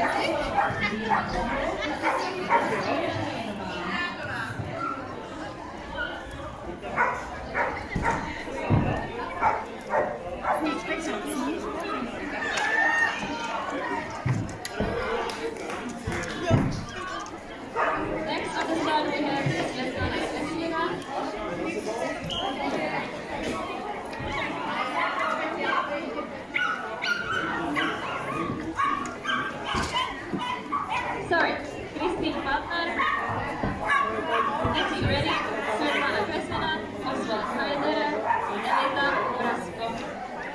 Sorry, Kristin Partner, Nati Ready, Svetlana Kresmana, Oswald Schneider, Elita Brasko.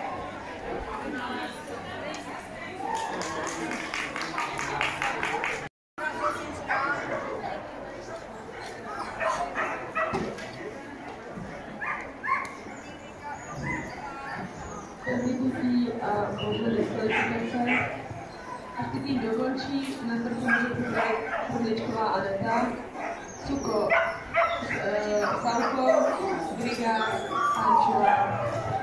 Využití a možné společence. Aktivní dokončí na trhu Hrdličková Aneta, Suko, Salko, Briga, Ančová.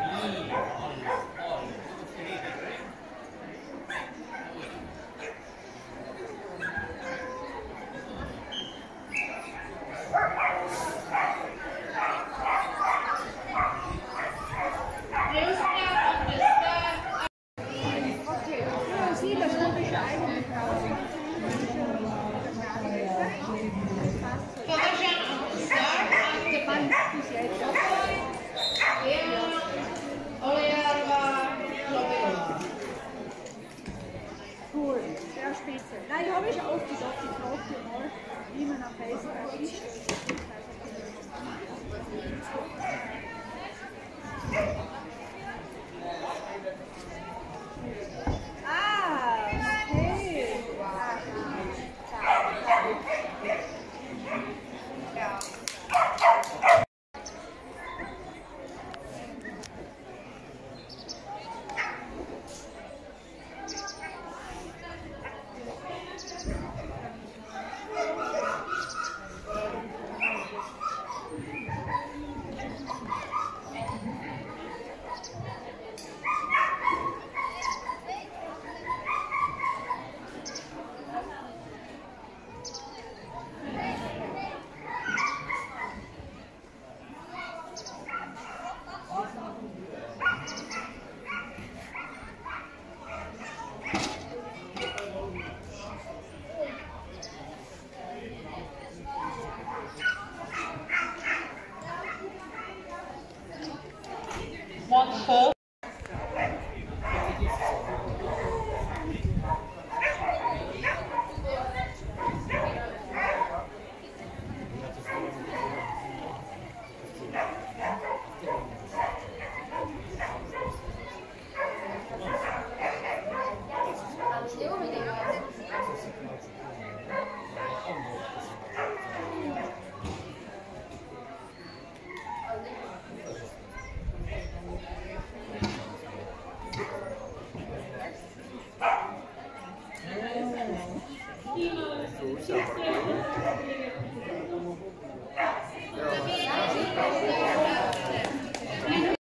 Cool, sehr spitze. Nein, ich habe schon oft gesagt, ich frage dich mal, wie man am besten ist. Ah, okay. Ja. One four. Timo,